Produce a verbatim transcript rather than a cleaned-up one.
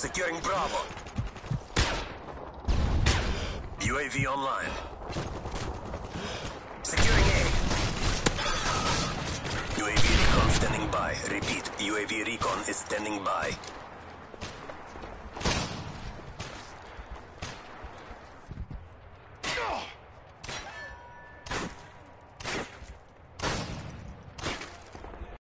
Securing Bravo. U A V online. Securing A. U A V recon standing by. Repeat, U A V recon is standing by.